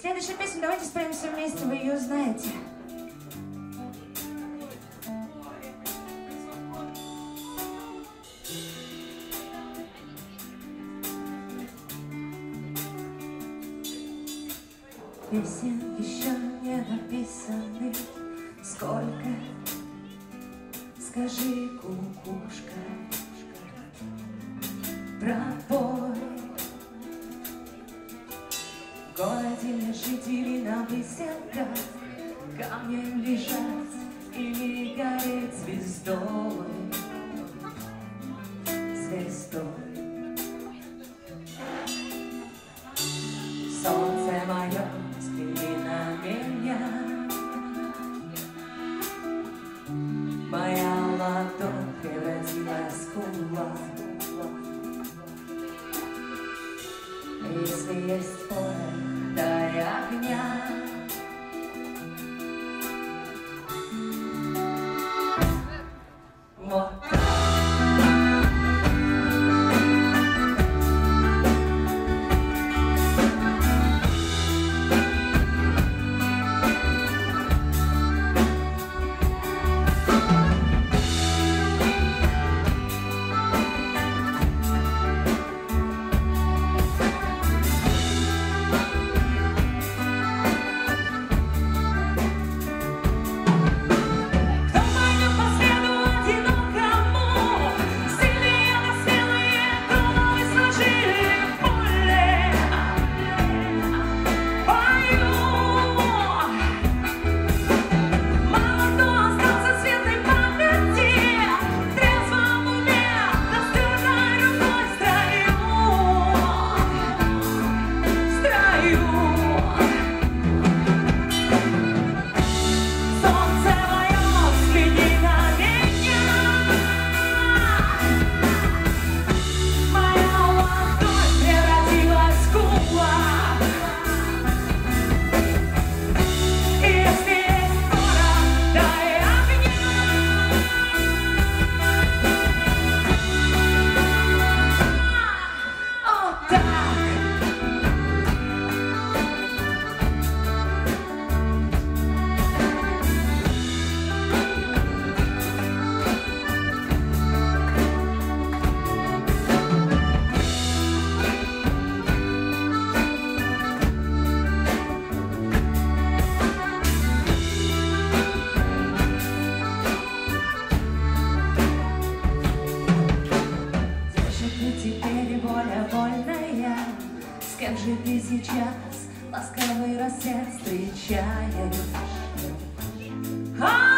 Следующая песня, давайте споем все вместе, вы ее знаете. Песен еще не написаны, сколько, скажи, кукушка, пробой. В городе не жить или на выселках, камнем лежать или гореть звездой, звездой. Солнце мое, взгляни на меня, моя ладонь превратилась в кулак. Если есть поле, дай огня. Вот так. С кем же ты сейчас ласковый рассвет встречаешь?